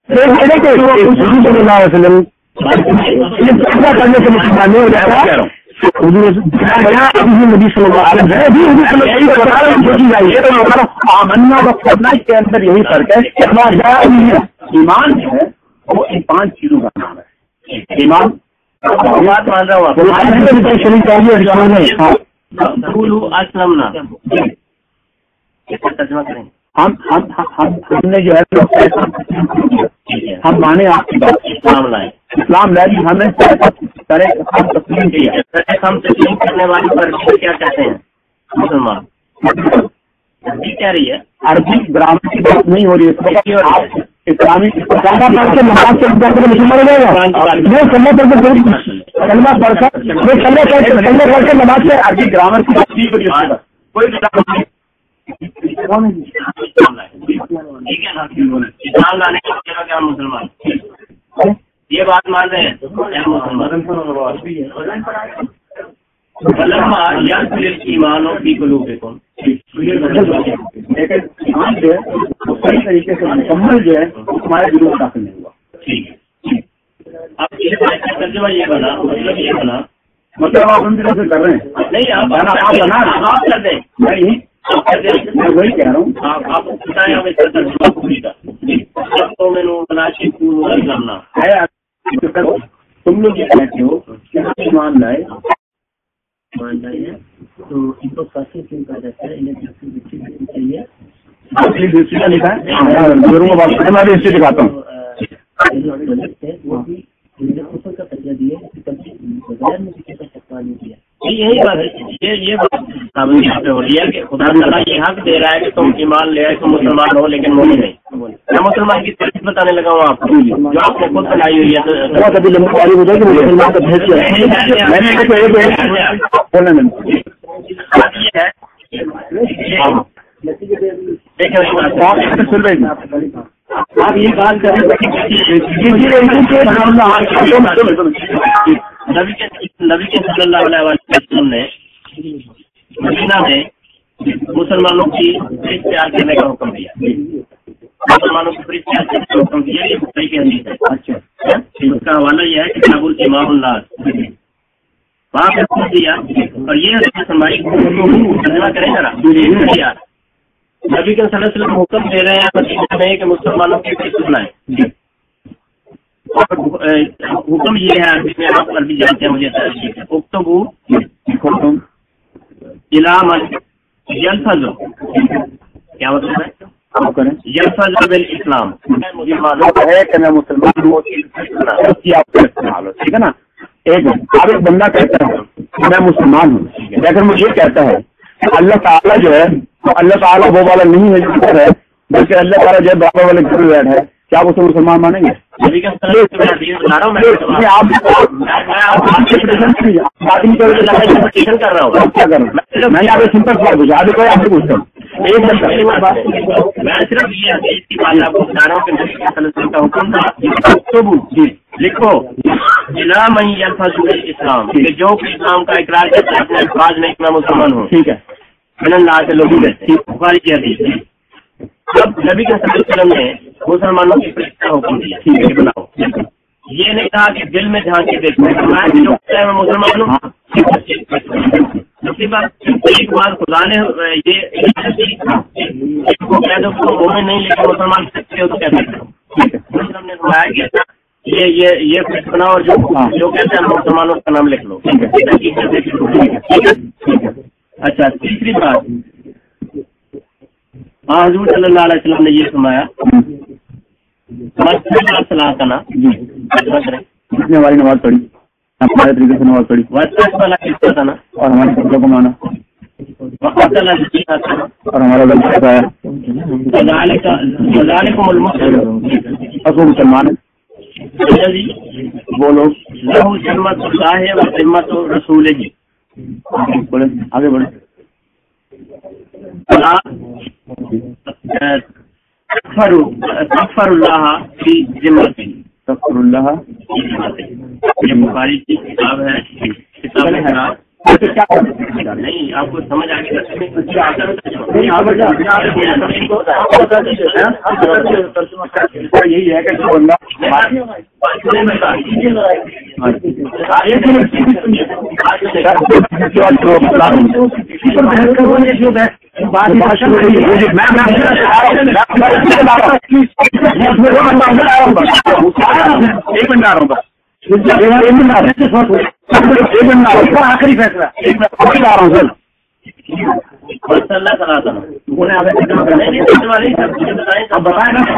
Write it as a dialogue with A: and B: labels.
A: کرنے سے مسلمان نہیں ہو جائے گا. نبی صلی اللہ علیہ وسلم کے اندر یہی فرق ہے. ایمان جو ہے وہ ان 5 چیزوں کا نام ہے. ایمان بات مان رہا ہوں ترجمہ کریں. ہم نے جو ہے ہم مانے آپ کی بات اسلام لائے ہمیں ہم تسلیم کیا. ہم تسلیم کرنے والی پر کیا کہتے ہیں مسلمان؟ عربی کہہ رہی ہے. عربی گرامر کی بات نہیں ہو رہی ہے. اسلامی مسلمان رہے گا نماز سے عربی گرامر کی بات نہیں کری. کوئی مسلمان یہ بات مان رہے ہیں. ایمانوں کی قلوبکم لیکن ایمان جو ہے وہ صحیح طریقے سے مکمل جو ہے ہمارے دلوں میں داخل نہیں ہوا. ٹھیک ہے. اب ترجمہ یہ بنا مطلب آپ ہم دلوں سے کر رہے ہیں نہیں آپ کر دیں. میں وہی کہہ رہا ہوں آپ بتائیں ہمیں ترجمہ پوری کا تو میں نے کرنا ہے. تم لوگ یہ کہتے ہو کہ ایمان لائے تو ان کو کافی فیل کر جاتا ہے. انہیں چاہیے لکھا ہے دکھاتا ہوں. وہ بھی کا تجربہ دیا بغیر میں کسی کا شکوا نہیں کیا. یہی بات ہے. یہ بات ہو رہی ہے کہ خدا تعالیٰ یہ حق دے رہا ہے کہ تم ایمان لے آئے تم مسلمان ہو لیکن مومن نہیں. میں مسلمان کی تعریف بتانے لگا ہوں آپ کو جو آپ نے خود بنائی ہوئی ہے. آپ یہ بات کریں نبی کے صلی اللہ علیہ وسلم نے مدینہ میں مسلمانوں کی فریض تیار کرنے کا حکم دیا. مسلمانوں کی فریض تیار کرنے کا حکم دیا. یہ صحیح کی حدیث ہے. اچھا اس کا حوالہ یہ ہے کہ کتاب الامام الناس وہاں پہ حکم دیا اور یہ فرمائی ترجمہ کریں ذرا. نبی کے صلی اللہ علیہ وسلم حکم دے رہے ہیں مدینہ میں کہ مسلمانوں کی فریض سنائیں. حکم یہ ہے عربی میں آپ عربی جانتے ہیں مجھے اکتبو یلفظ کیا مطلب ہے یلفظ بالاسلام. مجھے معلوم ہے کہ میں مسلمان ہوں. ٹھیک ہے نا. ایک بندہ کہتا ہے میں مسلمان ہوں لیکن مجھے یہ کہتا ہے کہ اللہ تعالیٰ جو ہے اللہ تعالیٰ وہ والا نہیں ہے جو ہے بلکہ اللہ تعالیٰ جو ہے برابر والے گھر میں بیٹھا ہے. کیا وہ مسلمان مانیں گے؟ کر رہا ہوں کیا کروں میں نے آپ کو سمپل سوال پوچھا. آگے کوئی آپ سے پوچھتا ہوں میں صرف یہ بات آپ کو بتا رہا ہوں کہ کا حکم تھا لکھو اسلام جو اسلام کا اقرار کرتا ہے اپنے الفاظ میں میں مسلمان ہوں. ٹھیک ہے. اللہ سے لوگ بخاری کی حدیث ہے. اب نبی کے صلی اللہ علیہ وسلم نے مسلمانوں کی فریض کا حکم دیا. ٹھیک ہے بناؤ. یہ نہیں کہا کہ دل میں جھانک کے دیکھو میں مسلمان ہوں. دوسری بات ایک بات خدا نے یہ کہہ دو مومن نہیں لیکن مسلمان سکتے ہو تو کیا کرتے ہو. ہم نے بتایا کہ یہ فریض بناؤ اور جو کہتے ہیں مسلمانوں کا نام لکھ لو. اچھا تیسری بات حضور صلی اللہ علیہ وسلم نے یہ فرمایا صلاح کا نا ہماری نماز پڑھی ہمارے طریقے سے نماز پڑھی والا کس تھا نا اور ہمارے بچوں کو مانا اور ہمارا مسلمان وہ لوگ رسول جی آگے بڑھے. تغفر اللہ فی ذمہ تغفر اللہ یہ بخاری کی کتاب ہے کتاب نہیں آپ کو سمجھ آ گیا
B: یہی ہے کہ جو بندہ ایک منٹ آ رہا ہوں آخری فیصلہ آ رہا ہوں سر بتائیں نا